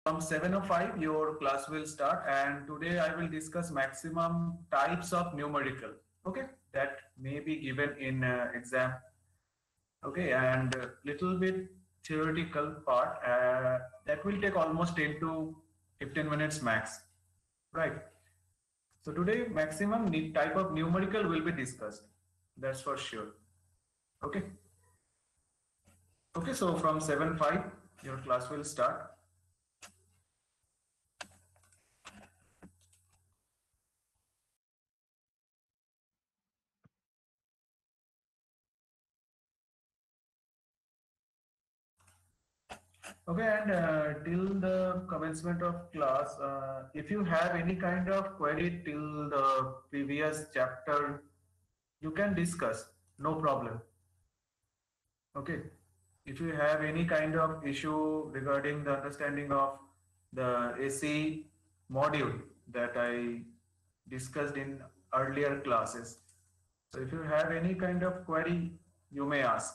from 7:05 your class will start, and today I will discuss maximum types of numerical, okay, that may be given in exam, okay, and little bit theoretical part that will take almost 10 to 15 minutes max, right? So today maximum type of numerical will be discussed, that's for sure. Okay, okay, so from 7:05 your class will start. Okay, and till the commencement of class, if you have any kind of query till the previous chapter, you can discuss, no problem. Okay, if you have any kind of issue regarding the understanding of the AC module that I discussed in earlier classes, so if you have any kind of query, you may ask.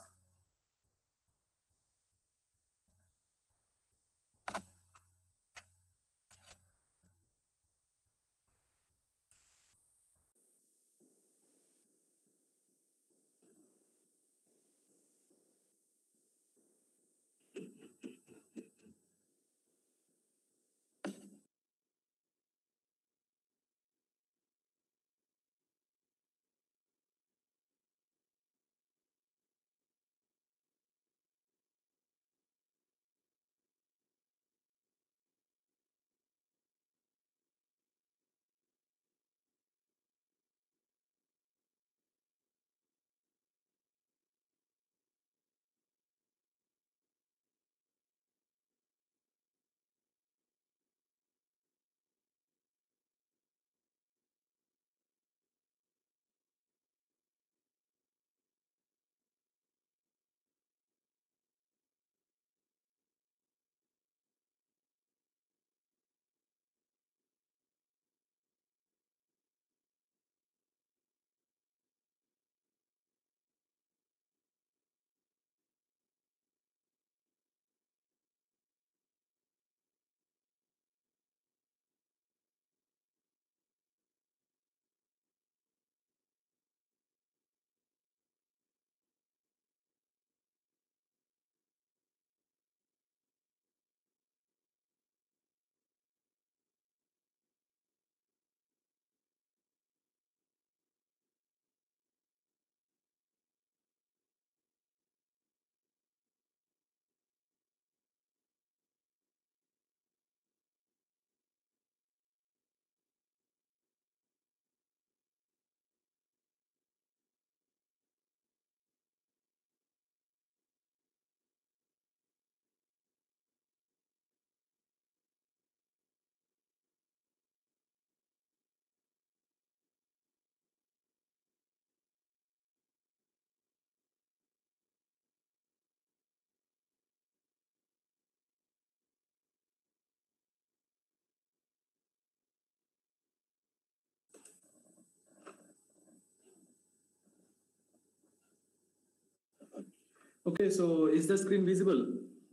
Okay, so is the screen visible?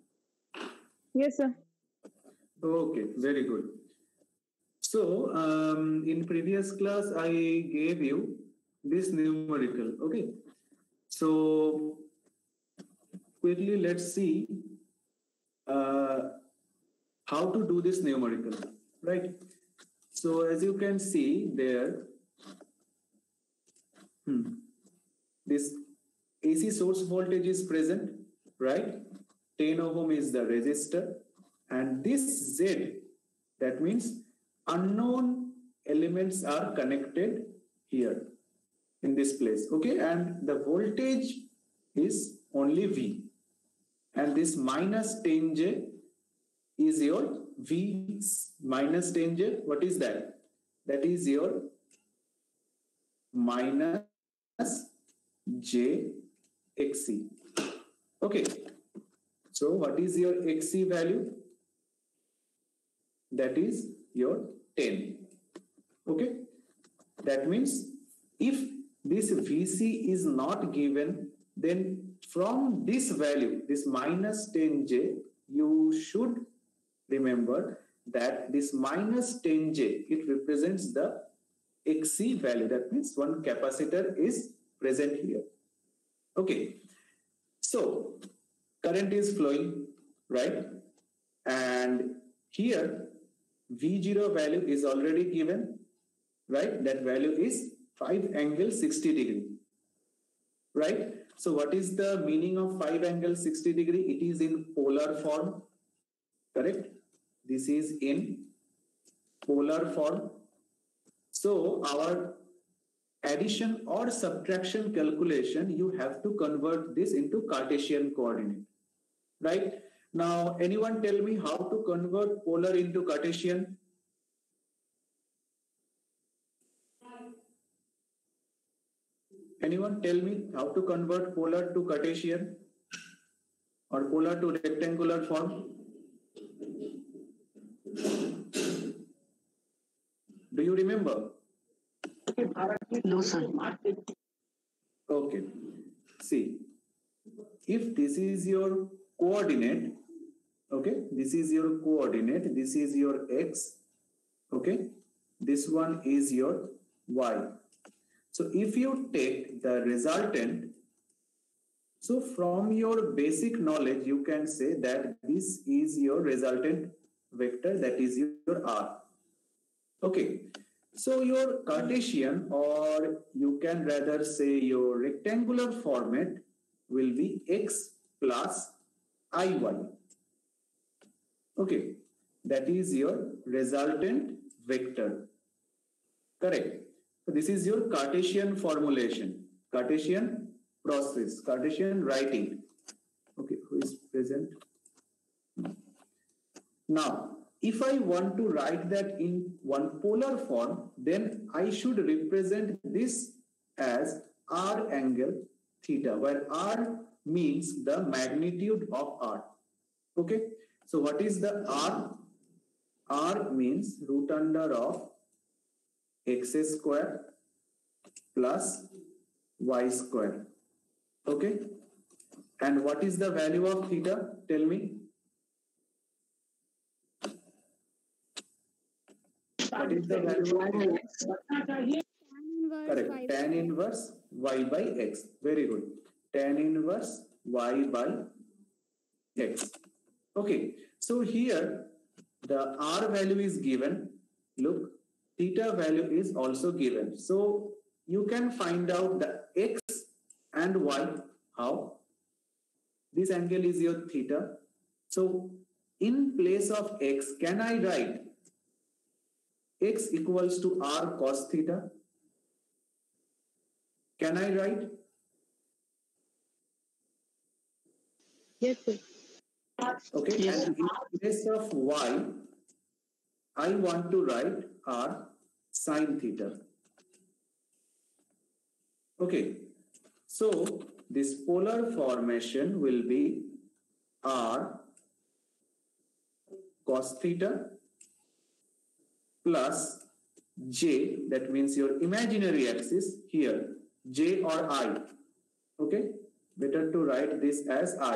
Yes, sir. Okay, very good. So, in previous class, I gave you this numerical. Okay, so quickly let's see uh, how to do this numerical, right? So, as you can see there, this AC source voltage is present, right? 10 ohm is the resistor, and this Z, that means unknown elements are connected here in this place, okay? And the voltage is only V, and this minus 10J is your V minus 10J. What is that? That is your minus JXC. Okay, so what is your XC value? That is your 10. Okay, that means if this VC is not given, then from this value, this minus 10J, you should remember that this minus 10J, it represents the XC value. That means one capacitor is present here. Okay, so current is flowing, right? And here V0 value is already given, right? That value is 5 angle 60 degree, right? So what is the meaning of 5 angle 60 degree? It is in polar form, correct? This is in polar form. So our addition or subtraction calculation, you have to convert this into Cartesian coordinate, right? Now, anyone tell me how to convert polar into Cartesian? Anyone tell me how to convert polar to Cartesian or polar to rectangular form? Do you remember? No, sir. Okay. See, if this is your coordinate, okay, this is your coordinate, this is your x, okay, this one is your y. So if you take the resultant, so from your basic knowledge, you can say that this is your resultant vector, that is your r. Okay, so your Cartesian, or you can rather say your rectangular format, will be x plus iy. Okay, that is your resultant vector. Correct. So this is your Cartesian formulation, Cartesian process, Cartesian writing. Okay, who is present? Now, if I want to write that in one polar form, then I should represent this as r angle theta, where r means the magnitude of r. Okay, so what is the r? R means root under of x square plus y square. Okay, and what is the value of theta? Tell me. What is the value of theta? Correct. Tan inverse y by x. Very good. Tan inverse y by x. Okay. So here the r value is given. Look, theta value is also given. So you can find out the x and y. How? This angle is your theta. So in place of x, can I write x equals to r cos theta? Can I write? Yes, sir. Okay, Yes. and in place of y, I want to write r sine theta. Okay, so this polar formation will be r cos theta plus j, that means your imaginary axis here, j or I. Okay, better to write this as I.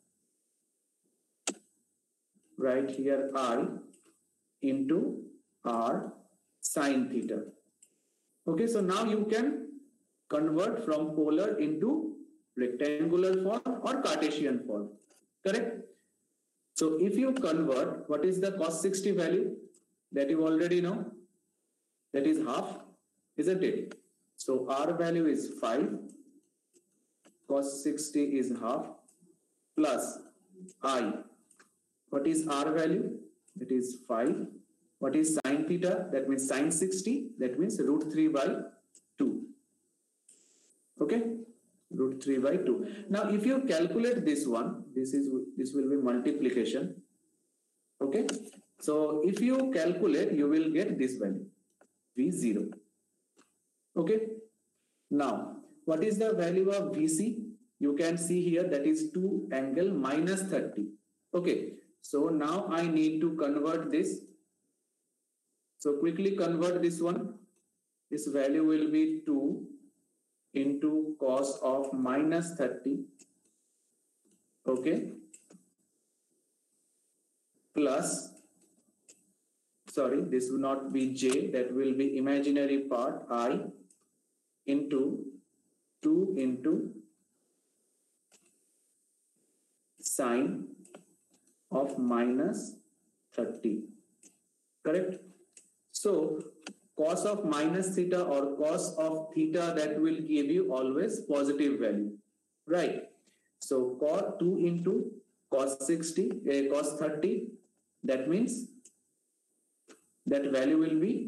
Write here I into r sine theta. Okay, so now you can convert from polar into rectangular form or Cartesian form. Correct? So if you convert, what is the cos 60 value? That you already know. That is half, isn't it? So r value is 5, cos 60 is half, plus I. What is r value? It is 5. What is sine theta? That means sine 60. That means root 3 by 2. Okay? Root 3 by 2. Now, if you calculate this one, this will be multiplication. Okay? So, if you calculate, you will get this value, V0. Okay? Now, what is the value of VC? You can see here that is 2 angle minus 30. Okay? So, now I need to convert this. So, quickly convert this one. This value will be 2 into cos of minus 30, okay, plus sorry, this will not be j, that will be imaginary part I into 2 into sine of minus 30, correct? So cos of minus theta or cos of theta, that will give you always positive value, right? So cos 2 into cos 60, cos 30, that means that value will be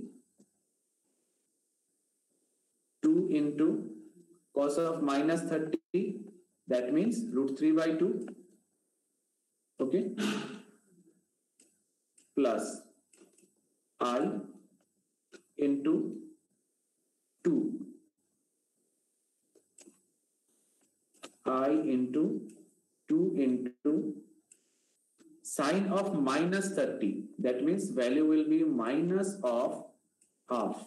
2 into cos of minus 30, that means root 3 by 2, okay, plus I into 2, I into 2 into sine of minus 30, that means value will be minus of half,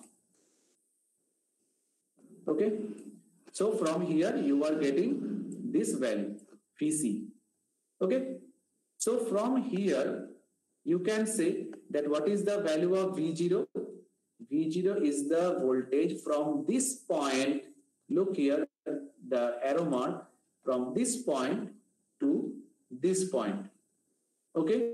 okay? So from here you are getting this value Vc, okay? So from here you can say that what is the value of V0? V0 is the voltage from this point, look here, the arrow mark, from this point to this point, okay?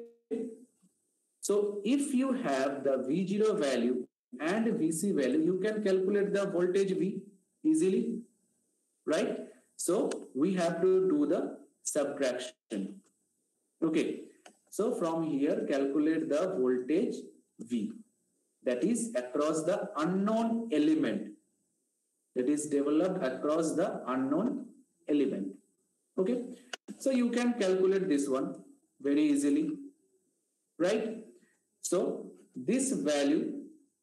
So if you have the V0 value and Vc value, you can calculate the voltage V easily, right? So we have to do the subtraction, okay? So from here calculate the voltage V, that is across the unknown element, that is developed across the unknown element, okay? So you can calculate this one very easily, right? So this value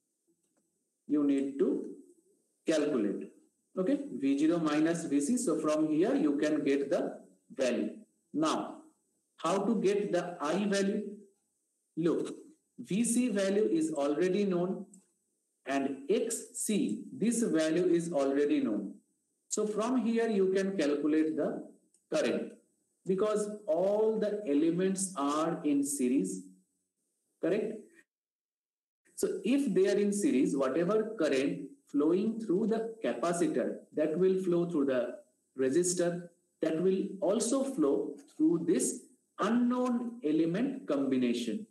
you need to calculate, okay? V0 minus Vc. So from here you can get the value. Now how to get the I value? Look, Vc value is already known and Xc, this value is already known. So from here you can calculate the current, because all the elements are in series, correct? So if they are in series, whatever current flowing through the capacitor, that will flow through the resistor, that will also flow through this unknown element combination,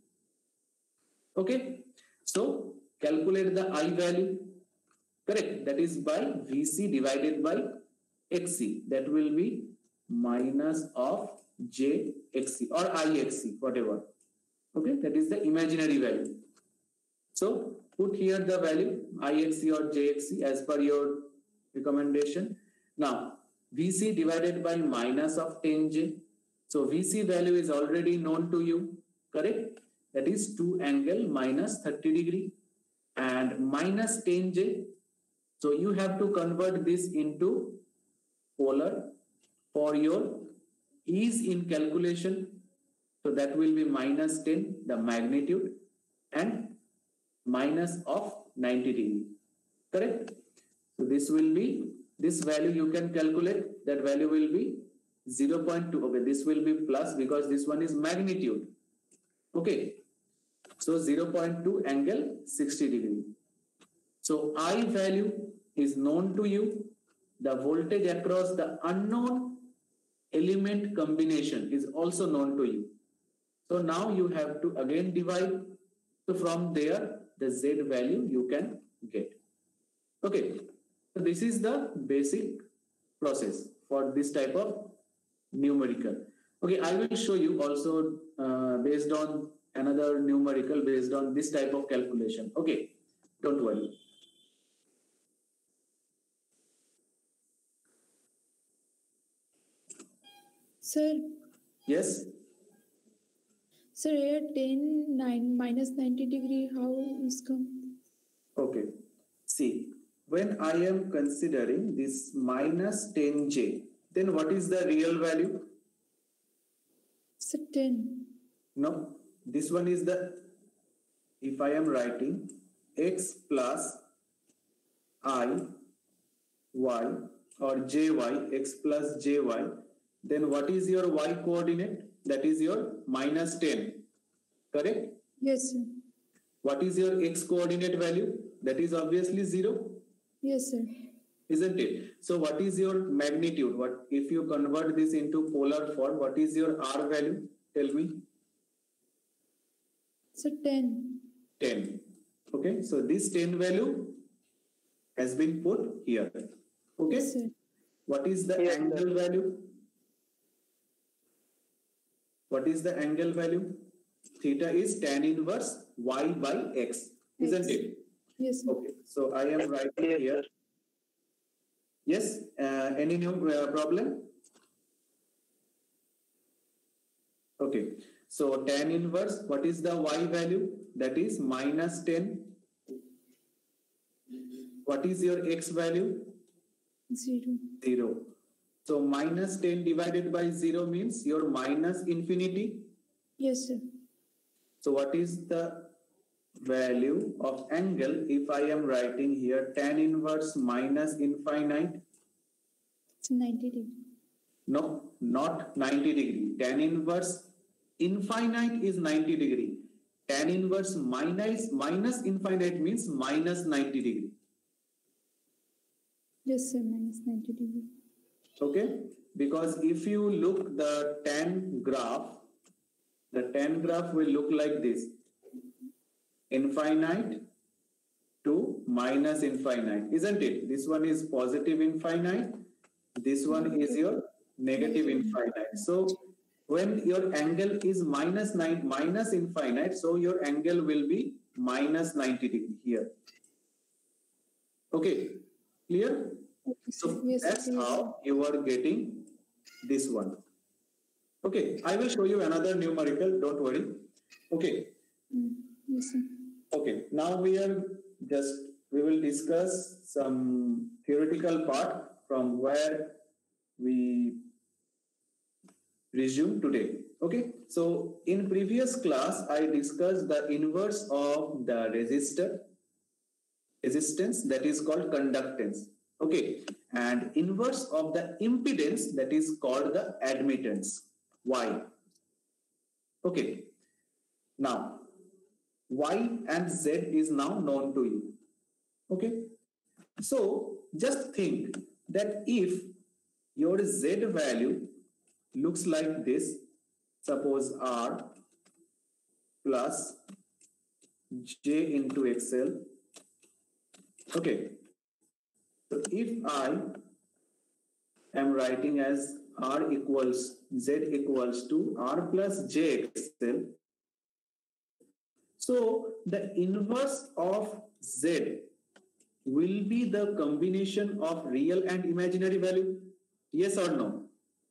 okay? So calculate the I value, correct? That is by Vc divided by Xc, that will be minus of Jxc or Ixc, whatever, okay? That is the imaginary value. So put here the value Ixc or Jxc as per your recommendation. Now Vc divided by minus of 10J. So Vc value is already known to you, correct? That is 2 angle minus 30 degree and minus 10J. So you have to convert this into polar for your ease in calculation. So that will be minus 10, the magnitude, and minus of 90 degree, correct? So this will be, this value you can calculate, that value will be 0.2, okay? This will be plus because this one is magnitude, okay? So 0.2 angle 60 degree. So I value is known to you, the voltage across the unknown element combination is also known to you. So now you have to again divide. So from there the Z value you can get, okay? So this is the basic process for this type of numerical, okay? I will show you also based on another numerical based on this type of calculation, okay? Don't worry. Sir, Yes. sir, here 10, 9, minus 90 degree, how is come? Okay. See, when I am considering this minus 10J, then what is the real value? Sir, 10. No, this one is the, if I am writing x plus I y or jy, x plus jy, then what is your y coordinate? That is your minus 10, correct? Yes, sir. What is your x coordinate value? That is obviously 0, Yes, sir. isn't it? So what is your magnitude? What if you convert this into polar form? What is your r value? Tell me. So 10. 10. Okay, so this 10 value has been put here. Okay, Yes, sir. what is the Yes, angle sir. value? What is the angle value? Theta is tan inverse y by x, isn't X. it? Yes, sir. Okay, so I am writing Yes, here. sir. Yes, any new problem? Okay, so tan inverse, what is the y value? That is minus 10. What is your x value? 0. 0. So minus 10 divided by 0 means your minus infinity. Yes, sir. So what is the value of angle if I am writing here tan inverse minus infinite? It's 90 degree. No, not 90 degree. Tan inverse infinite is 90 degree. Tan inverse minus infinite means minus 90 degree. Yes, sir. Minus 90 degree. Okay, because if you look the tan graph will look like this: infinite to minus infinite, isn't it? This one is positive infinite, this one is your negative infinite. So when your angle is minus infinite, so your angle will be minus 90 degree here. Okay, clear? Okay, So sir. Yes, that's sir. how you are getting this one. Okay, I will show you another numerical, don't worry. Okay, Yes, sir. okay, now we will discuss some theoretical part from where we resume today. Okay, so in previous class, I discussed the inverse of the resistance, that is called conductance. Okay, and inverse of the impedance, that is called the admittance. Why? Okay, now y and z is now known to you. Okay, so just think that if your z value looks like this, suppose r plus j into xl. Okay, so if I am writing as r equals z equals to r plus jxl, so the inverse of z will be the combination of real and imaginary value. Yes or no?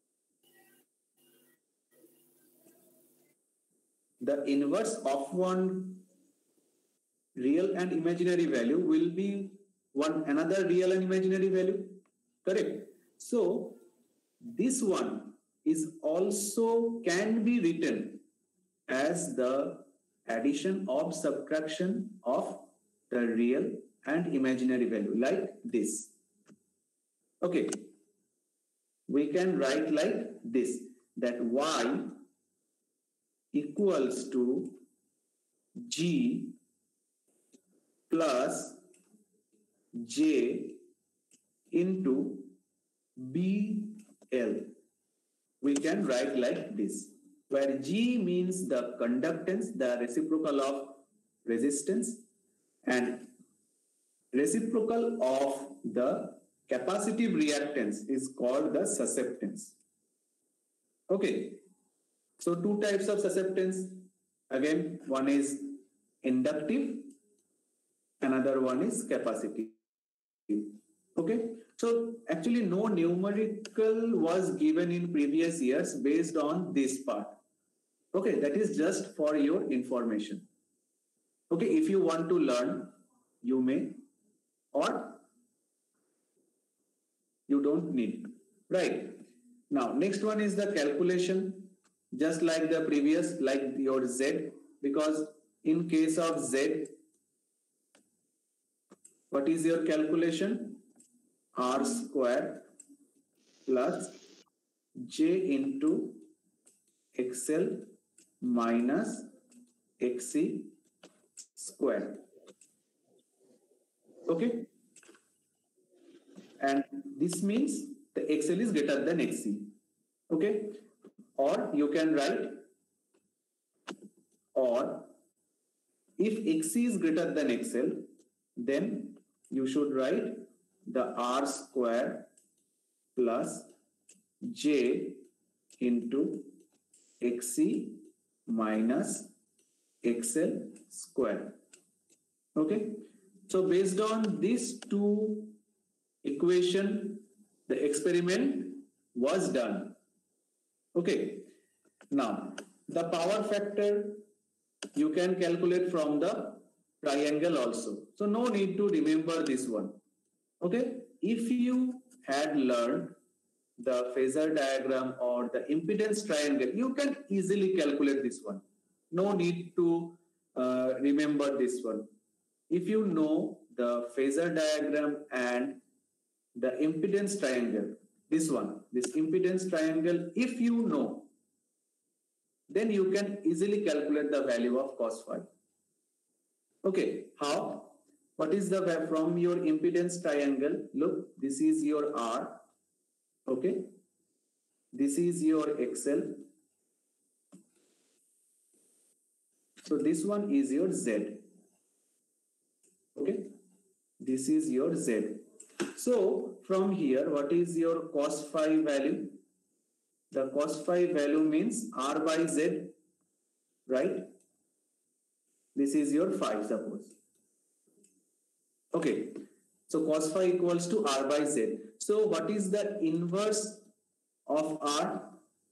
The inverse of one real and imaginary value will be one another real and imaginary value. Correct? So this one is also can be written as the addition or subtraction of the real and imaginary value, like this. Okay, we can write like this, that y equals to g plus j into BL. We can write like this, where G means the conductance, the reciprocal of resistance, and reciprocal of the capacitive reactance is called the susceptance. Okay, so two types of susceptance. Again, one is inductive, another one is capacitive. Okay, so actually no numerical was given in previous years based on this part. Okay, that is just for your information. Okay, if you want to learn, you may, or you don't need. Right. Now, next one is the calculation, just like the previous, like your Z, because in case of Z, what is your calculation? R square plus J into XL minus XC square. Okay, and this means the XL is greater than XC. Okay, or you can write, or if XC is greater than XL, then you should write the R square plus J into XC minus XL square. Okay, so based on these two equation, the experiment was done. Okay, now the power factor you can calculate from the triangle also. So no need to remember this one. Okay, if you had learned the phasor diagram or the impedance triangle, you can easily calculate this one. No need to remember this one. If you know the phasor diagram and the impedance triangle, this impedance triangle, if you know, then you can easily calculate the value of cos phi. Okay, how? What is the value from your impedance triangle? Look, this is your R. Okay, this is your XL. So this one is your Z. Okay, this is your Z. So from here, what is your cos phi value? The cos phi value means R by Z, right? This is your phi, suppose. Okay, so cos phi equals to R by Z. So what is the inverse of R?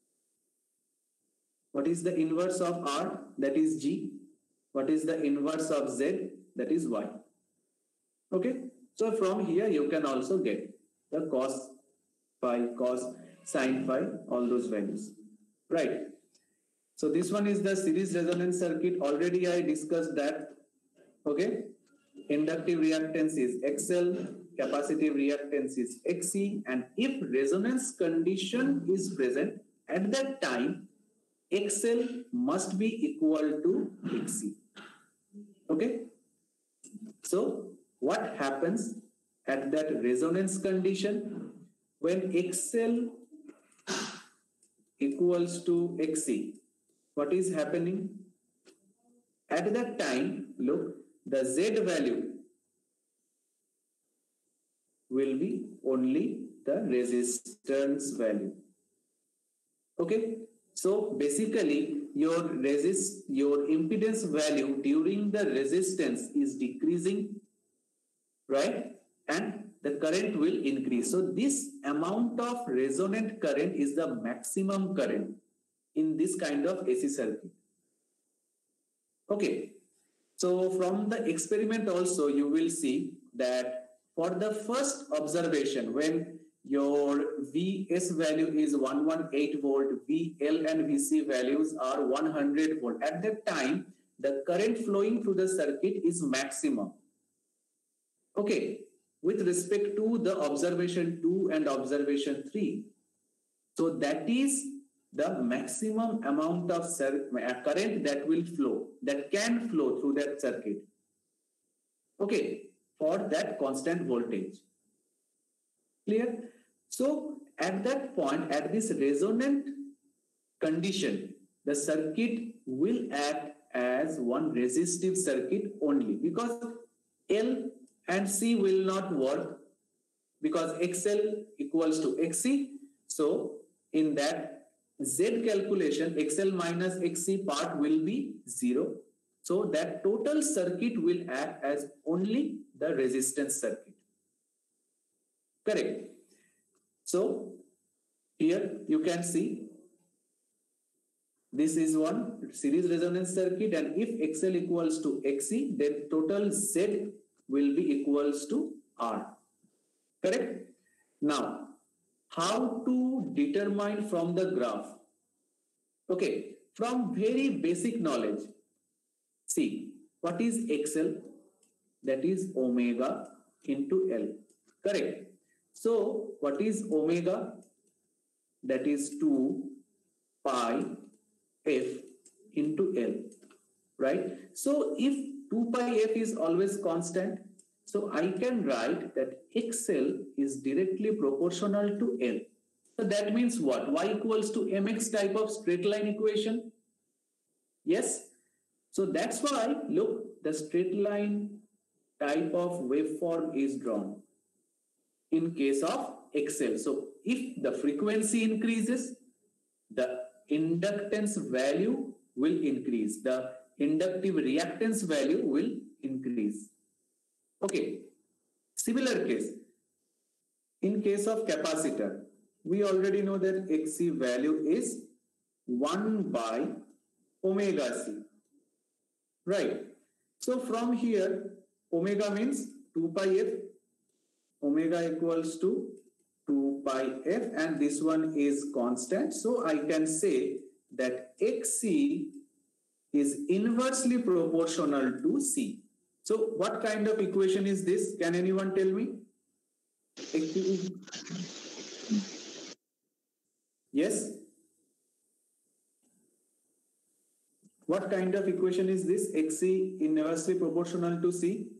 What is the inverse of R? That is G. What is the inverse of Z? That is Y. Okay, so from here you can also get the cos phi, cos, sin phi, all those values, right? So this one is the series resonance circuit. Already I discussed that. Okay, inductive reactance is XL, capacitive reactance is XC, and if resonance condition is present at that time, XL must be equal to XC. Okay, so what happens at that resonance condition when XL equals to XC? What is happening at that time? Look, the Z value will be only the resistance value. Okay, so basically your impedance value during the resistance is decreasing, right? And the current will increase. So this amount of resonant current is the maximum current in this kind of AC circuit. Okay, so from the experiment also you will see that for the first observation, when your Vs value is 118 volt, VL and Vc values are 100 volt. At that time, the current flowing through the circuit is maximum. Okay, with respect to the observation 2 and observation 3. So that is the maximum amount of current that will flow, that can flow through that circuit. Okay, for that constant voltage. Clear? So at that point, at this resonant condition, the circuit will act as one resistive circuit only, because L and C will not work, because XL equals to XC. So in that Z calculation, XL minus XC part will be 0. So that total circuit will act as only the resistance circuit. Correct. So here you can see this is one series resonance circuit, and if XL equals to XC, then total Z will be equals to R. Correct? Now, how to determine from the graph? Okay, from very basic knowledge. See, what is XL? That is omega into L. Correct? So, what is omega? That is 2 pi F into L. Right? So, if 2 pi f is always constant. So I can write that XL is directly proportional to L. So that means what? Y equals to mx type of straight line equation. Yes. So that's why, look, the straight line type of waveform is drawn in case of XL. So if the frequency increases, the inductance value will increase. The inductive reactance value will increase. Okay. Similar case. In case of capacitor, we already know that Xc value is 1 by omega C. Right. So from here, omega means 2 pi f. Omega equals to 2 pi f, and this one is constant. So I can say that Xc is inversely proportional to C. So what kind of equation is this? Can anyone tell me? Yes? What kind of equation is this? Xc inversely proportional to C?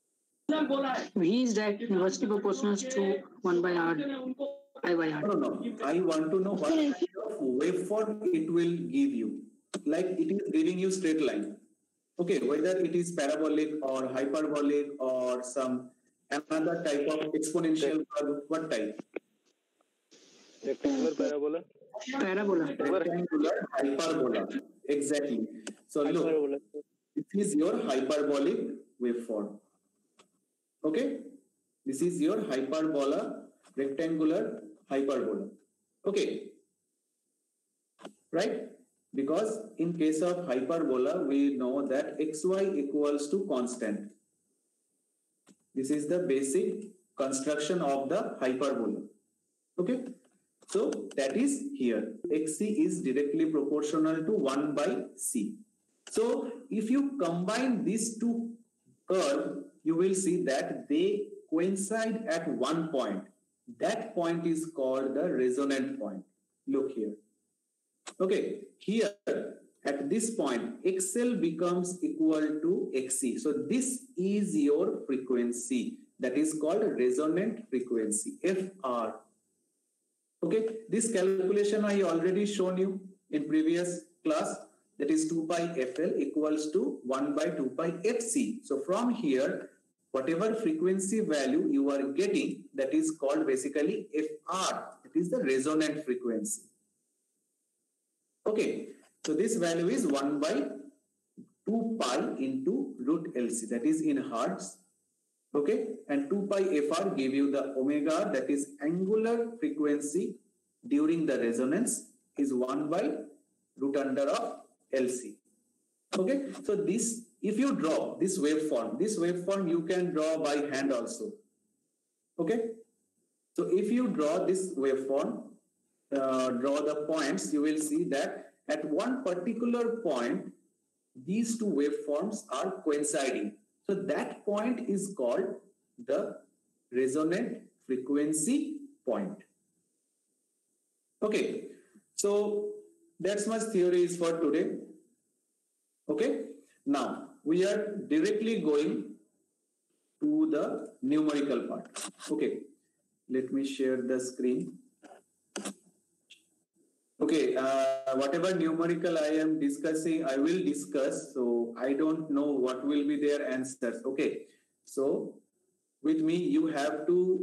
V is that inversely proportional to 1 by R, I by R. No. I want to know what kind of waveform it will give you. Like it is giving you straight line. Okay, whether it is parabolic or hyperbolic or some another type of exponential curve, what type? Rectangular parabola. Parabola. Rectangular hyperbola. Exactly. So look, this is your hyperbolic waveform. Okay, this is your hyperbola, rectangular hyperbola. Okay, right? Because in case of hyperbola, we know that xy equals to constant. This is the basic construction of the hyperbola. Okay, so that is here. Xc is directly proportional to 1 by C. So if you combine these two curves, you will see that they coincide at one point. That point is called the resonant point. Look here. Okay, here at this point, XL becomes equal to XC. So this is your frequency. That is called resonant frequency, FR. Okay, this calculation I already shown you in previous class. That is 2 pi FL equals to 1 by 2 pi FC. So from here, whatever frequency value you are getting, that is called basically FR. It is the resonant frequency. Okay, so this value is 1 by 2 pi into root LC, that is in hertz. Okay, and 2 pi FR give you the omega, that is angular frequency during the resonance, is 1 by root under of LC. Okay, so this, if you draw this waveform you can draw by hand also. Okay, so if you draw this waveform, draw the points, you will see that at one particular point, these two waveforms are coinciding. So that point is called the resonant frequency point. Okay, so that's much theory is for today. Okay, now we are directly going to the numerical part. Okay, let me share the screen. Okay, whatever numerical I am discussing, I will discuss. So I don't know what will be their answers. Okay, so with me, you have to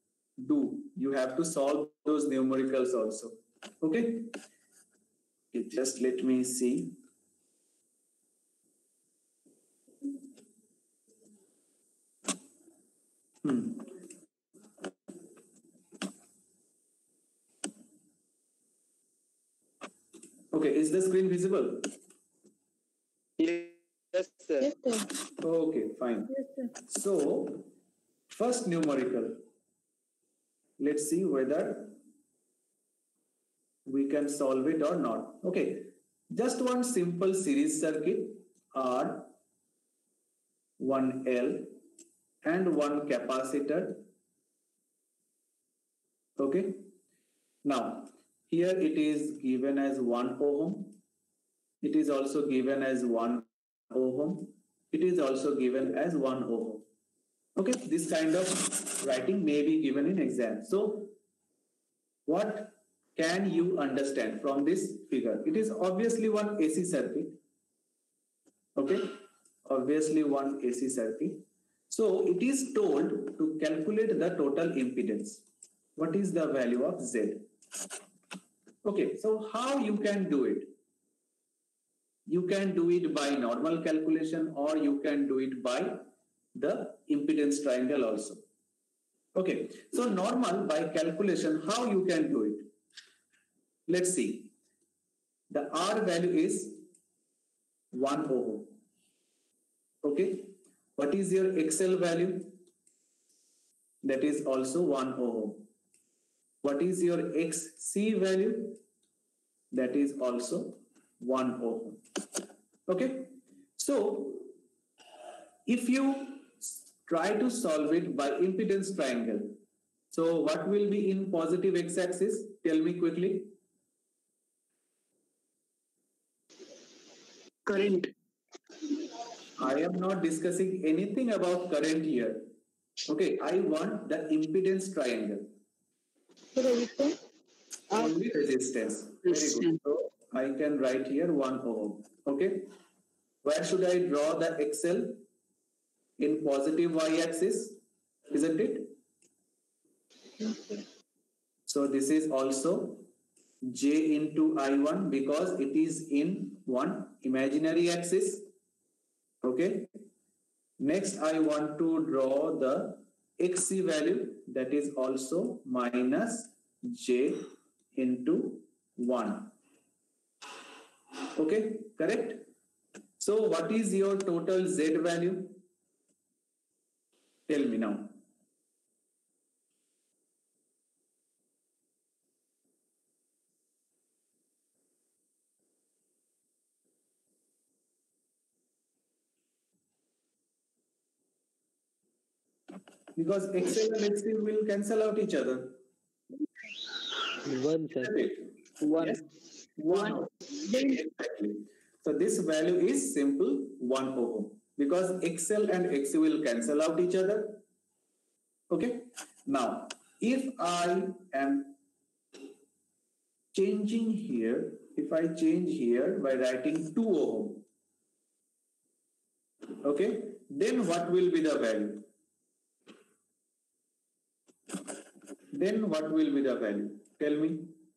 solve those numericals also. Okay, just let me see. Okay, is the screen visible? Yes, sir. Yes, sir. Okay, fine. Yes, sir. So, first numerical. Let's see whether we can solve it or not. Okay, just one simple series circuit, R, one L, and one capacitor. Okay, now here it is given as 1 ohm. It is also given as 1 ohm. it is also given as 1 ohm. Okay, this kind of writing may be given in exam. So what can you understand from this figure? It is obviously one AC circuit. Okay, obviously one AC circuit. So it is told to calculate the total impedance. What is the value of Z? Okay, so how you can do it? You can do it by normal calculation, or you can do it by the impedance triangle also. Okay, so normal by calculation, how you can do it? Let's see. The R value is 1 ohm. Okay, what is your XL value? That is also 1 ohm. What is your XC value? That is also 1 ohm. Okay, so if you try to solve it by impedance triangle, so what will be in positive x-axis? Tell me quickly. Current. I am not discussing anything about current here. Okay, I want the impedance triangle. Resistance. Only resistance. Very good. So I can write here 1 ohm. Okay. Where should I draw the XL? In positive y-axis, isn't it? So this is also J into I1 because it is in one imaginary axis. Okay. Next, I want to draw the XC value, that is also minus J into 1. Okay, correct? So what is your total Z value? Tell me now. Because XL and XC will cancel out each other. 1, sir. One. Yes? One. Exactly. So this value is simple 1 ohm because XL and XC will cancel out each other. Okay. Now, if I am changing here, if I change here by writing 2 ohm, okay, then what will be the value? Then what will be the value? Tell me.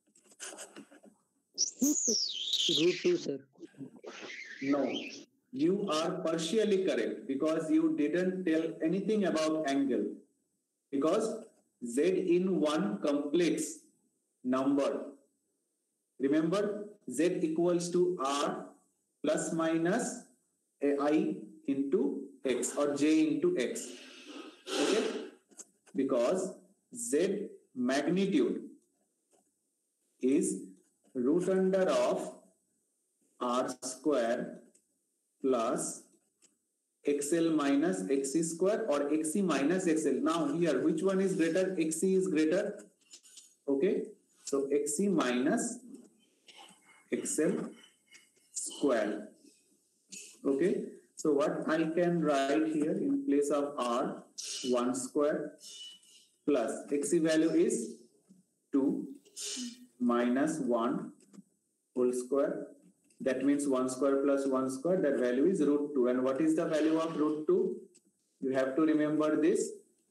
Root 2, sir. No, you are partially correct because you didn't tell anything about angle. Because Z in one complex number. Remember, Z equals to R plus minus I into X or J into X. Okay? Because Z magnitude is root under of R square plus XL minus XC square or XC minus XL. Now here, which one is greater? XC is greater. Okay. So XC minus XL square. Okay. So what I can write here in place of R, 1 square plus XC value is 2 minus 1 whole square. That means 1 square plus 1 square, that value is root 2. And what is the value of root 2? You have to remember this.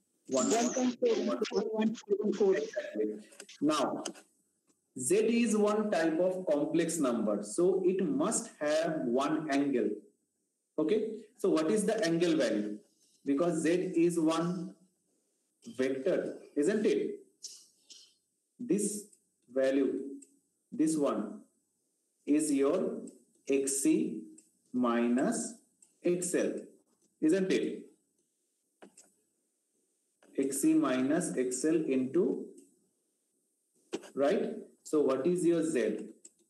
1.4. Exactly. Now, Z is one type of complex number. So it must have one angle. Okay. So what is the angle value? Because Z is one vector, isn't it? This value, this one, is your XC minus XL, isn't it? XC minus XL into, right? So what is your Z?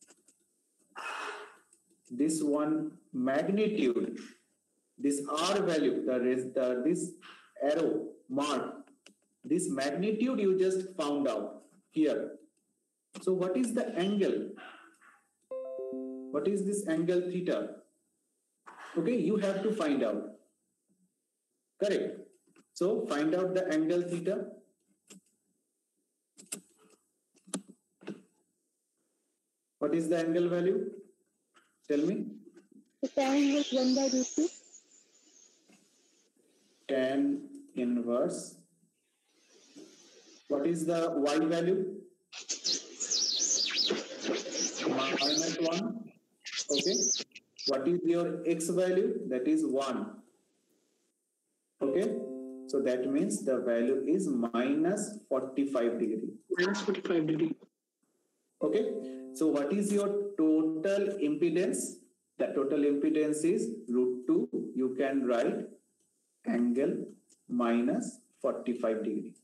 This one magnitude, this R value, this arrow mark, this magnitude you just found out here. So what is the angle? What is this angle theta? Okay, you have to find out. Correct. So find out the angle theta. What is the angle value? Tell me. The tan inverse 1 by root 2. Tan inverse. What is the y value? -1. Okay. What is your x value? That is 1. Okay. So that means the value is minus 45 degree. Minus 45 degree. Okay. So what is your total impedance? The total impedance is √2. You can write angle minus 45 degree.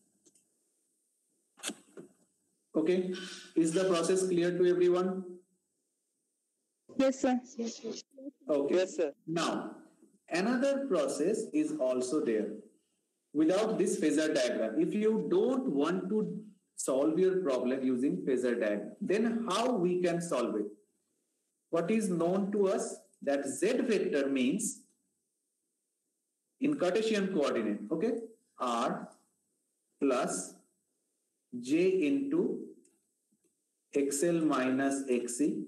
Okay. Is the process clear to everyone? Yes, sir. Okay. Yes, sir. Now, another process is also there. Without this phasor diagram, if you don't want to solve your problem using phasor diagram, then how we can solve it? What is known to us that z vector means in Cartesian coordinate, okay, r plus j into xl minus xc,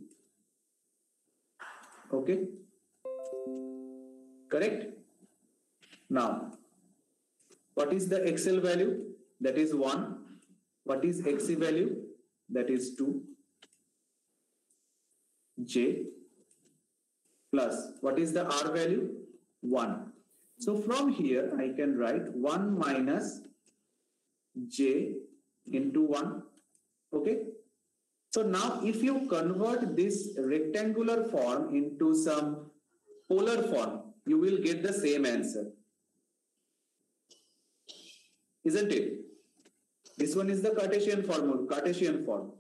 okay, correct? Now, what is the xl value? That is 1. What is xc value? That is 2. J plus what is the r value? 1. So from here I can write 1 minus j into 1. Okay. So now if you convert this rectangular form into some polar form, you will get the same answer. Isn't it? This one is the Cartesian form.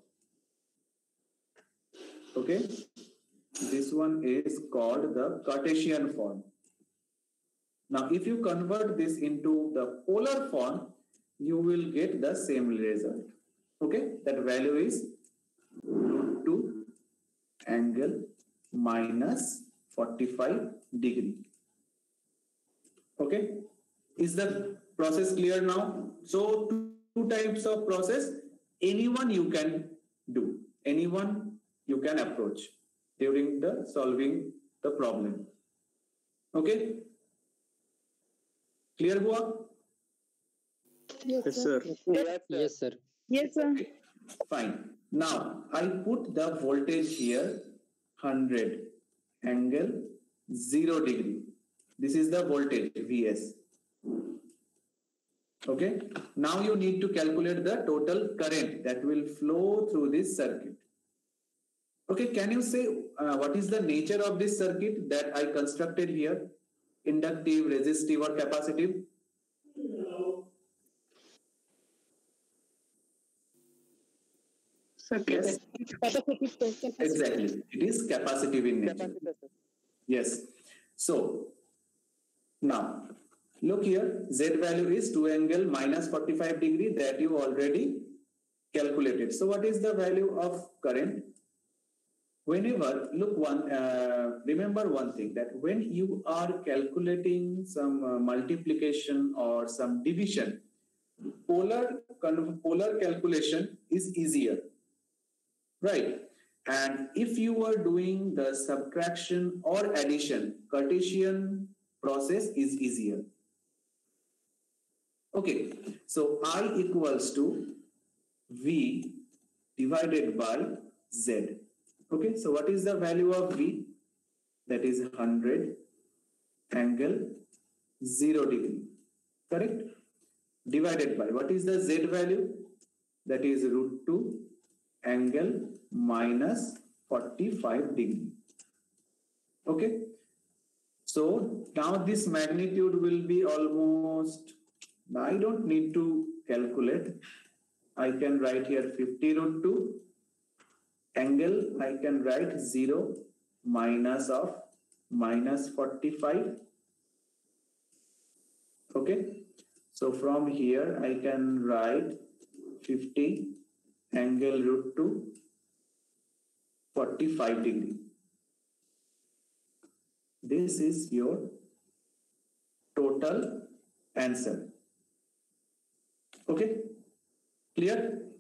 Okay. This one is called the Cartesian form. Now, if you convert this into the polar form, you will get the same result. Okay, that value is √2 angle minus 45 degree. Okay, is the process clear now? So, two types of process. Anyone you can do, anyone you can approach during the solving the problem. Okay, clear hua? Yes, sir. Yes, sir. Yes, sir. Fine. Now I put the voltage here 100 angle 0 degree. This is the voltage Vs. Okay. Now you need to calculate the total current that will flow through this circuit. Okay. Can you say what is the nature of this circuit that I constructed here? Inductive, resistive, or capacitive? Yes. Capacitive, sir. Exactly. It is capacitive in nature. Yes. So now look here, Z value is 2 angle minus 45 degree that you already calculated. So what is the value of current? Whenever, remember one thing, that when you are calculating some multiplication or some division, polar calculation is easier, right? And if you are doing the subtraction or addition, Cartesian process is easier. Okay, so I equals to V divided by Z. Okay, so what is the value of V? That is 100 angle 0 degree, correct? Divided by, what is the Z value? That is √2 angle minus 45 degree. Okay, so now this magnitude will be almost, I don't need to calculate. I can write here 50 √2 angle, I can write 0 minus of minus 45. Okay, so from here I can write 50 angle √2 45 degree. this is your total answer. Okay, clear?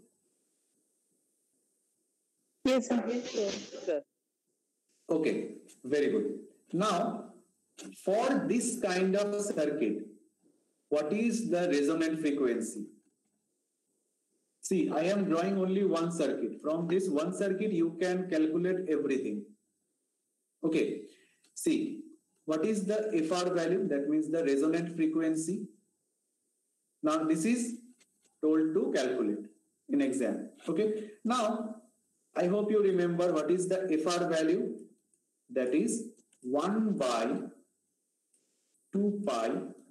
Yes, sir. Okay, very good. Now, for this kind of circuit, what is the resonant frequency? See, I am drawing only one circuit. From this one circuit, you can calculate everything. Okay, see, what is the FR value? That means the resonant frequency. Now, this is told to calculate in exam. Okay, now, I hope you remember what is the FR value. That is 1 by 2 pi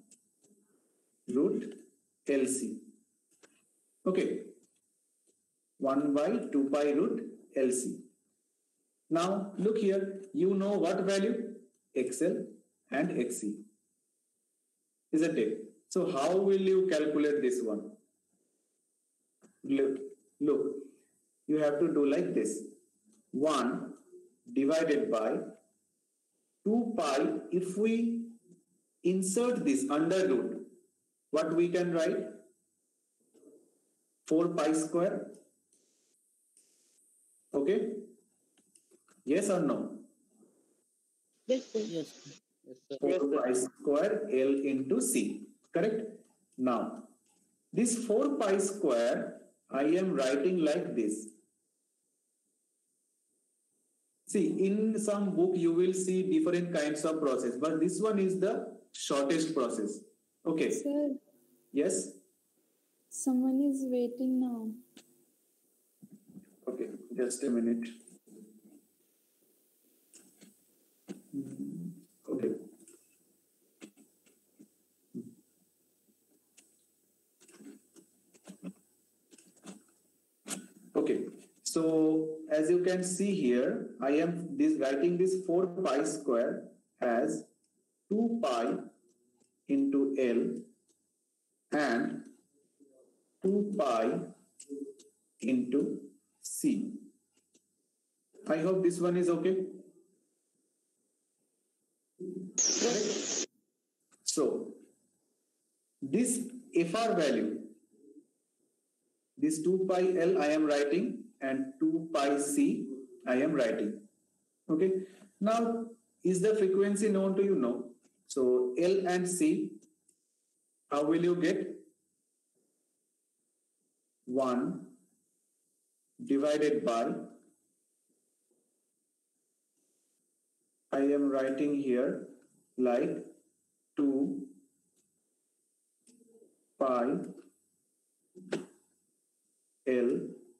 root LC. Okay, 1 by 2 pi root LC. Now look here, you know what value? XL and XC. Isn't it? So how will you calculate this one? Look, you have to do like this. 1 divided by 2 pi. If we insert this under root, what we can write? 4 pi square. Okay? Yes or no? Yes, sir. Yes, sir. 4 pi square L into C. Correct? Now, this 4 pi square, I am writing like this. See, in some book, you will see different kinds of process, but this one is the shortest process. Okay. Sir, Yes? someone is waiting now. Okay, just a minute. Okay. Okay, so as you can see here, I am writing this 4 pi square as 2 pi into L and 2 pi into C. I hope this one is okay. Correct? So, this FR value, this 2 pi L I am writing and 2 pi C I am writing. Okay. Now, is the frequency known to you? No. So, L and C, how will you get? 1 divided by, I am writing here like 2 pi L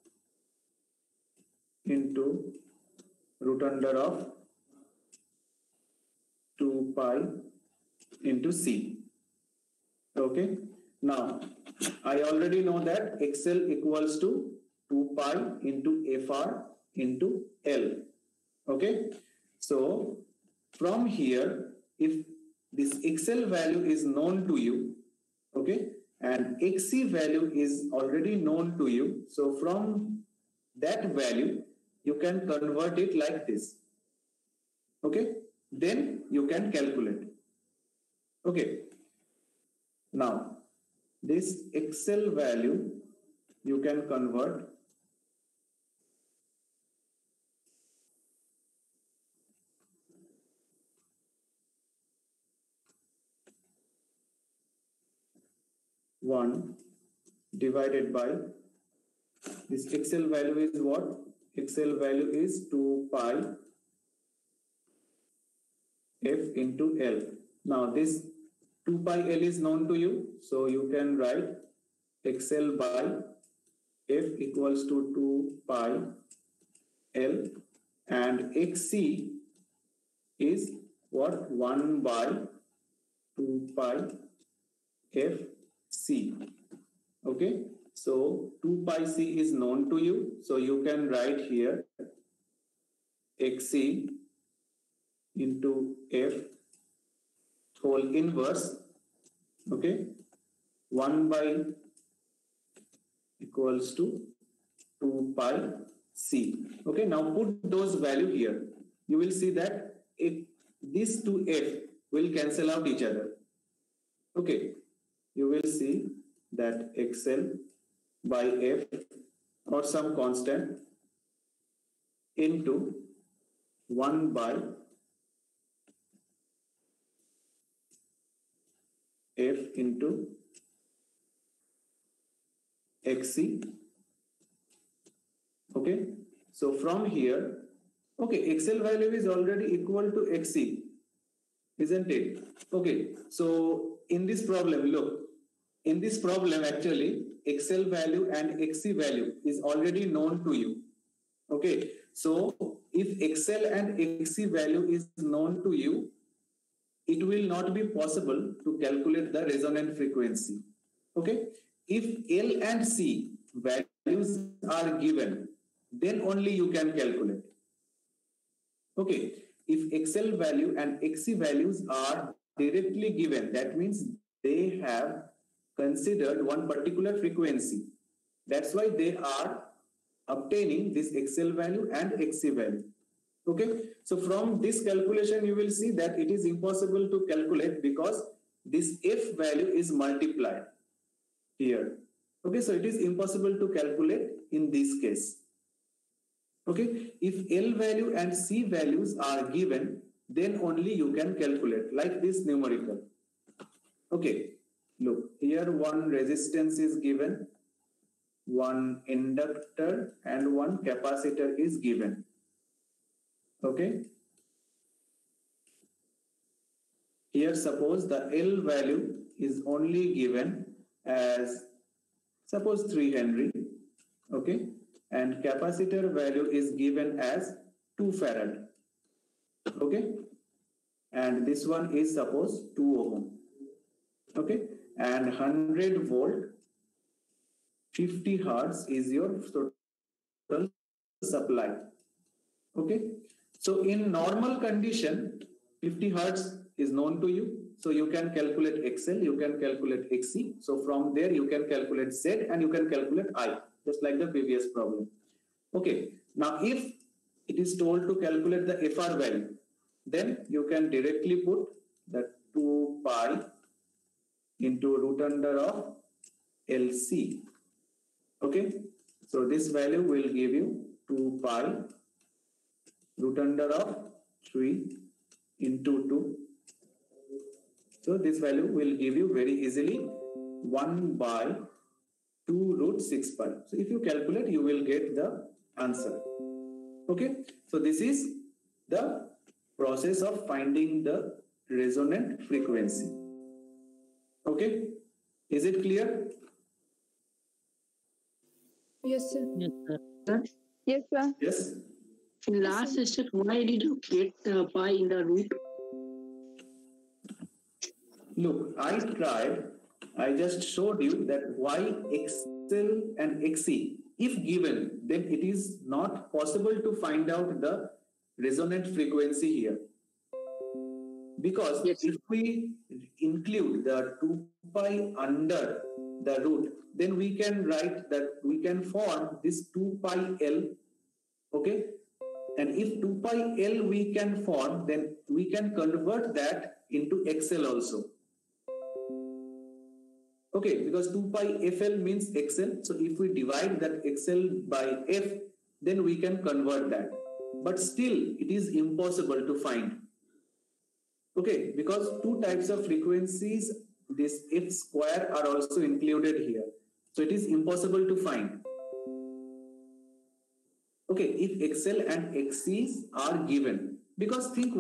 into root under of 2 pi into C. Okay. Now, I already know that XL equals to 2 pi into FR into L. Okay. So, from here, if this XL value is known to you, okay, and XC value is already known to you, so from that value, you can convert it like this. Okay, then you can calculate. Okay, now this XL value you can convert one divided by this XL value is what? XL value is 2 pi F into L. Now this 2 pi L is known to you, so you can write XL by F equals to 2 pi L and XC is what? 1 by 2 pi F C. Okay, so 2 pi C is known to you, so you can write here XC into F whole inverse. Okay, 1 by equals to 2 pi C. Okay, now put those value here. You will see that these two F will cancel out each other. Okay, you will see that XL by F or some constant into 1 by F into XC. Okay, so from here, okay, XL value is already equal to XC, isn't it? Okay, so in this problem, look, in this problem actually, XL value and XC value is already known to you. Okay, so if XL and XC value is known to you, it will not be possible to calculate the resonant frequency. Okay, if L and C values are given, then only you can calculate. Okay, if XL value and XC values are directly given, that means they have considered one particular frequency. That's why they are obtaining this XL value and XC value. Okay, so from this calculation, you will see that it is impossible to calculate because this F value is multiplied here. Okay, so it is impossible to calculate in this case. Okay, if L value and C values are given, then only you can calculate like this numerical. Okay, look, here one resistance is given, one inductor and one capacitor is given. Okay, here suppose the L value is only given as suppose 3 Henry. Okay, and capacitor value is given as 2 Farad. Okay, and this one is suppose 2 ohm. Okay, and 100 volt 50 hertz is your total supply. Okay, so in normal condition 50 hertz is known to you, so you can calculate XL, you can calculate XC. So from there you can calculate Z and you can calculate I, just like the previous problem. Okay, now if it is told to calculate the FR value, then you can directly put the 2 pi into root under of LC. Okay, so this value will give you 2 pi root under of 3 into 2. So this value will give you very easily 1 by 2 root 6 pi. So if you calculate, you will get the answer. Okay, so this is the process of finding the resonant frequency. Okay, is it clear? Yes, sir. Yes, sir. Yes, sir. Yes. In last step, why did you get pi in the root? Look, I just showed you that why XL and XC, if given, then it is not possible to find out the resonant frequency here. Because yes, if we include the 2 pi under the root, then we can write that we can form this 2 pi L. Okay, and if 2 pi L we can form, then we can convert that into XL also. Okay, because 2 pi FL means XL. So if we divide that XL by F, then we can convert that. But still, it is impossible to find. Okay, because two types of frequencies, this F square are also included here. So it is impossible to find. Okay, if XL and XCs are given, because think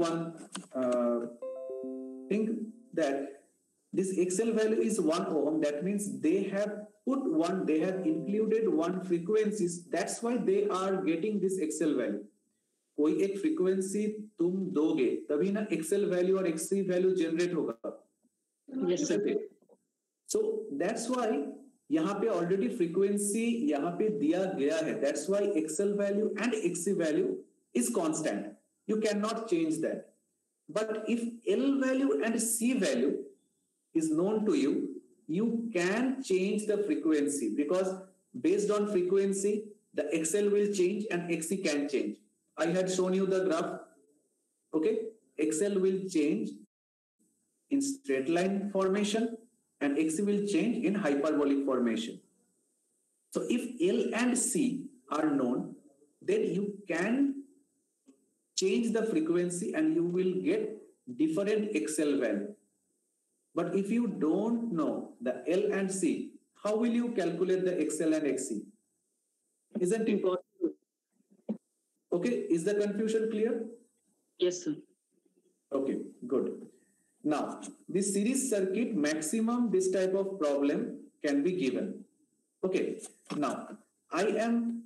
that this XL value is 1 ohm, that means they have included one frequencies, that's why they are getting this XL value. कोई एक frequency तुम दोगे तभी ना XL value और XC value generate होगा. yes, sir. So that's why यहाँ पे already frequency यहाँ पे दिया गया है. That's why XL value and XC value is constant. You cannot change that. But if L value and C value is known to you, you can change the frequency, because based on frequency, the XL will change and XC can change. I had shown you the graph. Okay, XL will change in straight line formation and XC will change in hyperbolic formation. So if L and C are known, then you can change the frequency and you will get different XL value. But if you don't know the L and C, how will you calculate the XL and XC? Isn't it possible? Okay, is the confusion clear? Yes, sir. Okay, good. Now, this series circuit maximum this type of problem can be given. Okay, now I am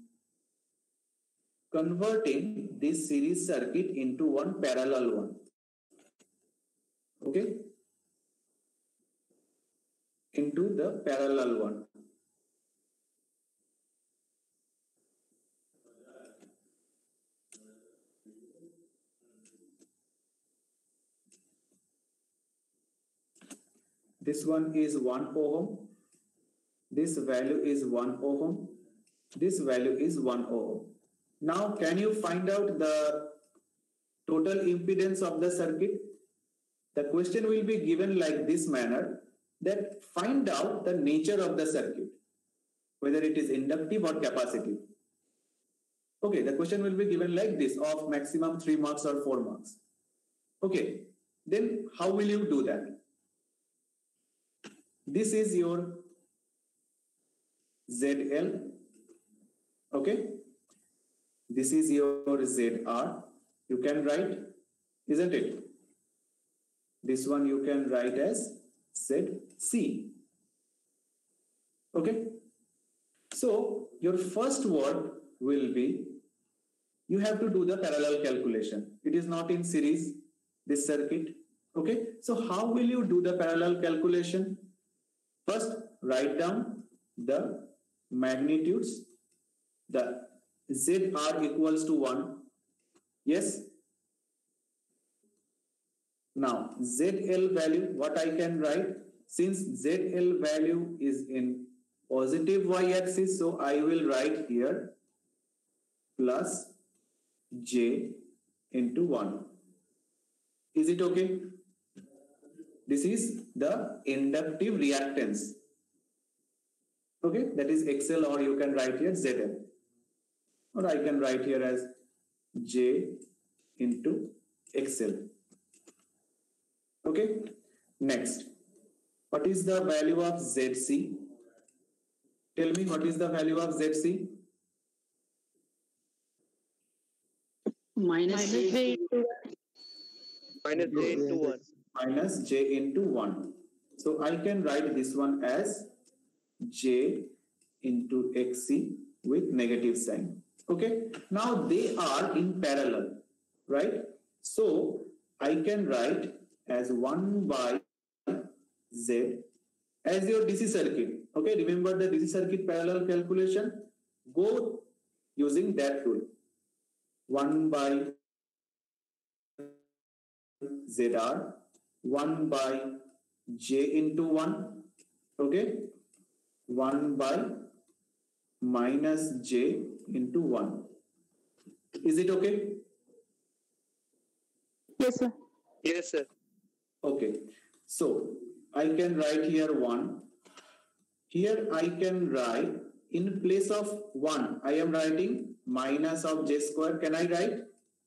converting this series circuit into one parallel one. Okay, into the parallel one. This one is 1 ohm. This value is 1 ohm. This value is 1 ohm. Now, can you find out the total impedance of the circuit? The question will be given like this manner, that find out the nature of the circuit, whether it is inductive or capacitive. Okay, the question will be given like this of maximum 3 marks or 4 marks. Okay, then how will you do that? This is your ZL. Okay, this is your ZR. You can write, isn't it? This one you can write as ZC. Okay, so your first word will be, you have to do the parallel calculation. It is not in series, this circuit. Okay, so how will you do the parallel calculation? First, write down the magnitudes. The ZR equals to 1. Yes. Now, ZL value, what I can write? Since ZL value is in positive y-axis, so I will write here plus J into 1. Is it okay? This is the inductive reactance. Okay, that is XL, or you can write here ZL. Or I can write here as J into XL. Okay, next. What is the value of ZC? Tell me, what is the value of ZC? Minus J. Minus J into 1. Minus J into 1. So I can write this one as J into XC with negative sign. Okay. Now they are in parallel, right? So I can write as 1 by Z as your DC circuit. Okay. Remember the DC circuit parallel calculation? Go using that rule. 1 by ZR, 1 by J into 1, okay, 1 by minus J into 1. Is it okay? Yes, sir. Yes, sir. Okay, so I can write here 1. Here I can write, in place of 1, I am writing minus of J square. Can I write?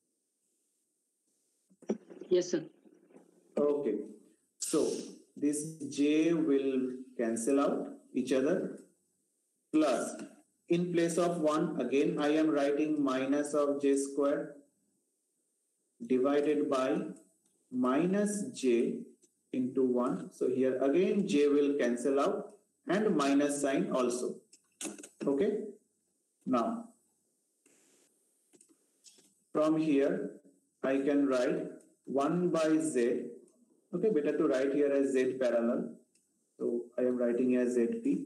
Yes, sir. Okay, so this J will cancel out each other, plus in place of 1, again I am writing minus of J square divided by minus J into 1. So here again J will cancel out and minus sign also. Okay, now from here I can write 1 by Z. Okay, better to write here as Z parallel. So I am writing as ZP.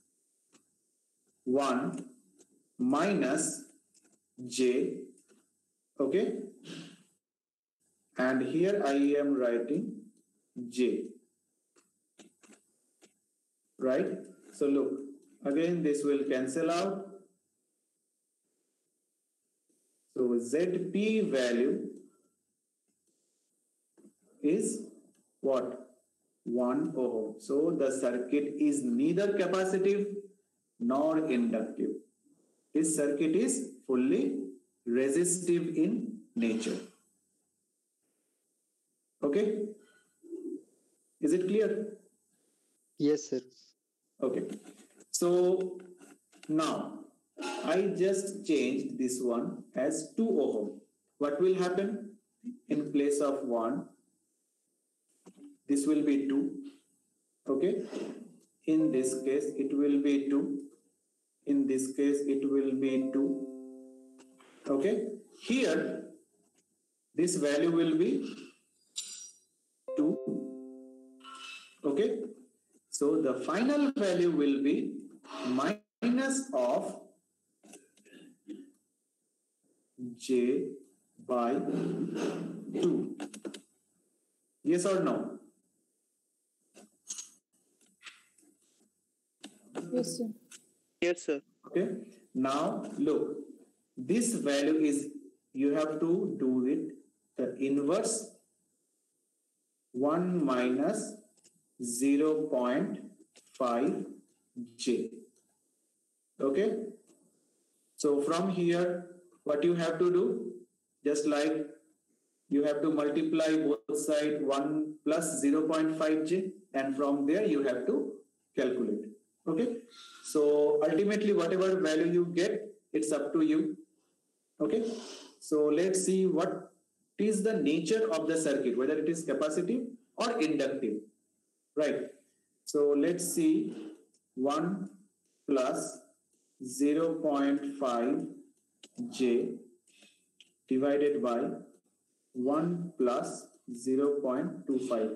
1 minus J. Okay. And here I am writing J. Right. So look, again this will cancel out. So ZP value is what? 1 ohm. So the circuit is neither capacitive nor inductive. This circuit is fully resistive in nature. Okay? Is it clear? Yes, sir. Okay. So now I just changed this one as 2 ohm. What will happen? In place of 1, this will be 2. Okay. In this case, it will be 2. In this case, it will be 2. Okay. Here, this value will be 2. Okay. So the final value will be minus of J by 2. Yes or no? Yes, sir. Yes, sir. Okay. Now look, this value is, you have to do it the inverse 1 minus 0.5 J. Okay. So from here, what you have to do, just like you have to multiply both sides 1 plus 0.5 J, and from there you have to calculate. Okay. So ultimately, whatever value you get, it's up to you. Okay. So let's see what is the nature of the circuit, whether it is capacitive or inductive. Right. So let's see 1 plus 0.5 J divided by 1 plus 0.25.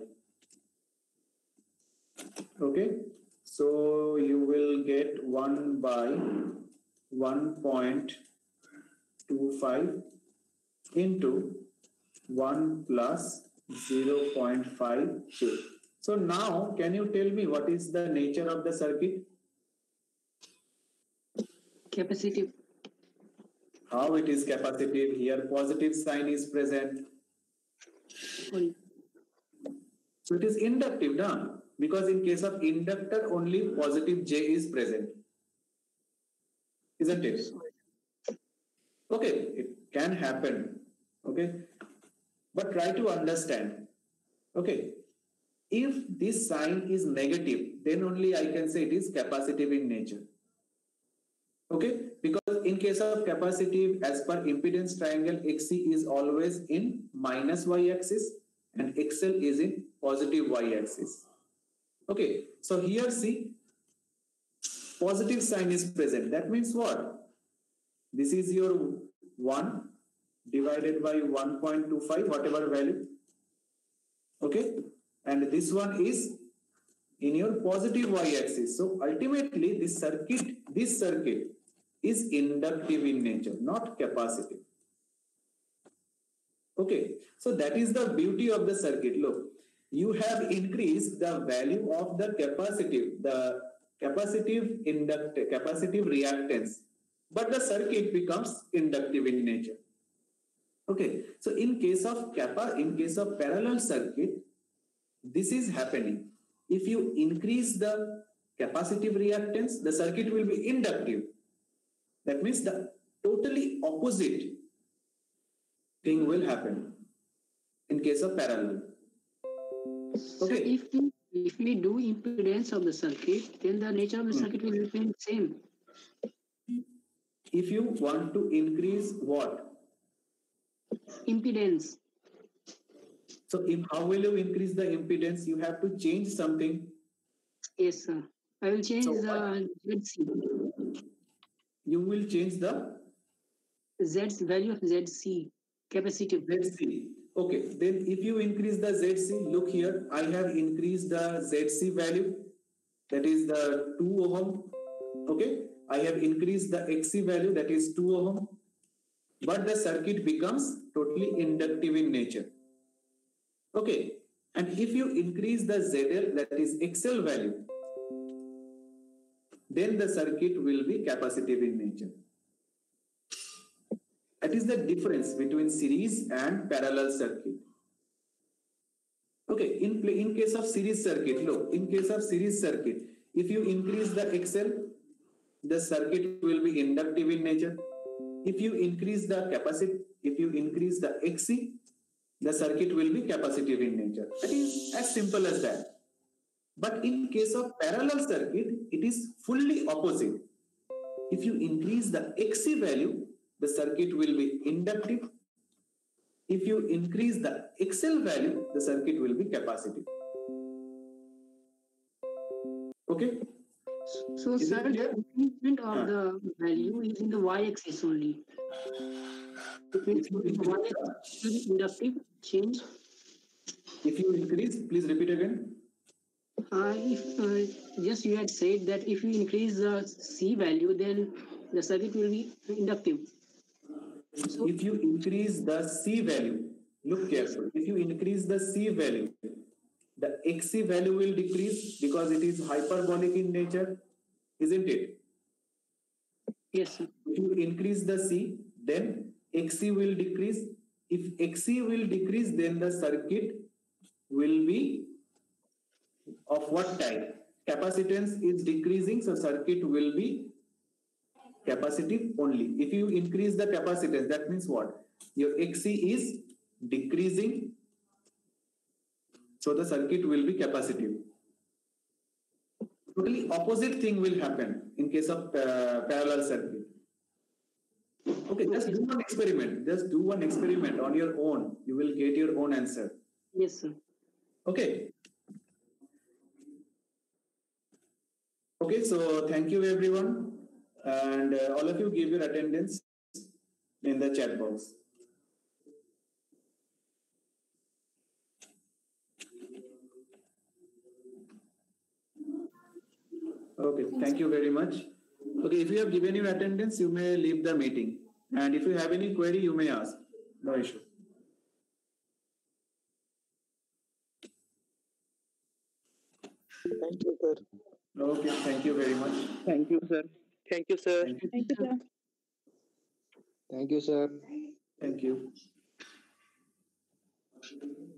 Okay. So you will get 1 by 1.25 into 1 plus 0.5 J. So now, can you tell me what is the nature of the circuit? Capacitive. How it is capacitive? Here positive sign is present. Sorry. So it is inductive now, because in case of inductor only positive J is present. Isn't it? Okay, it can happen. Okay, but try to understand. Okay, if this sign is negative, then only I can say it is capacitive in nature. Okay, because in case of capacitive, as per impedance triangle, XC is always in minus y-axis and XL is in positive y-axis. Okay, so here see, positive sign is present. That means what? This is your 1 divided by 1.25, whatever value. Okay, and this one is in your positive y-axis. So ultimately, this circuit is inductive in nature, not capacitive. Okay, so that is the beauty of the circuit. Look, you have increased the value of the capacitive reactance, but the circuit becomes inductive in nature. Okay, so in case of parallel circuit, this is happening. If you increase the capacitive reactance, the circuit will be inductive. That means the totally opposite thing will happen in case of parallel. Okay. So if we do impedance of the circuit, then the nature of the circuit will remain the same. If you want to increase what? Impedance. So how will you increase the impedance? You have to change something. Yes, sir. I will change the ZC. You will change the Value of ZC, capacitive. ZC. Okay, then if you increase the ZC, look here, I have increased the ZC value, that is the 2 ohm. Okay, I have increased the XC value, that is 2 ohm. But the circuit becomes totally inductive in nature. Okay, and if you increase the ZL, that is XL value, then the circuit will be capacitive in nature. That is the difference between series and parallel circuit. Okay, in case of series circuit, look, in case of series circuit, if you increase the XL, the circuit will be inductive in nature. If you increase the capacity, if you increase the XC, the circuit will be capacitive in nature. That is as simple as that. But in case of parallel circuit, it is fully opposite. If you increase the XC value, the circuit will be inductive. If you increase the XL value, the circuit will be capacitive. Okay? So, Is sir, it the clear? increment of the value is in the y-axis only. It means If you the increase y-axis will be inductive change. If you increase, please repeat again. If yes, you had said that if you increase the C value, then the circuit will be inductive. So, If you increase the C value, look carefully. If you increase the C value, the XC value will decrease because it is hyperbolic in nature, isn't it? yes, sir. If you increase the C, then XC will decrease. If XC will decrease, then the circuit will be of what type? Capacitance is decreasing, so circuit will be capacitive only. If you increase the capacitance, that means what? Your XC is decreasing, so the circuit will be capacitive. Totally opposite thing will happen in case of parallel circuit. Okay, just do one experiment. Just do one experiment on your own. You will get your own answer. Yes, sir. Okay. Okay, so thank you everyone. And all of you give your attendance in the chat box. Okay, thank you very much. Okay, if you have given your attendance, you may leave the meeting. And if you have any query, you may ask. No issue. Thank you, sir. Okay, thank you very much. Thank you, sir. Thank you, sir. Thank you. Thank you, sir. Thank you, sir. Thank you.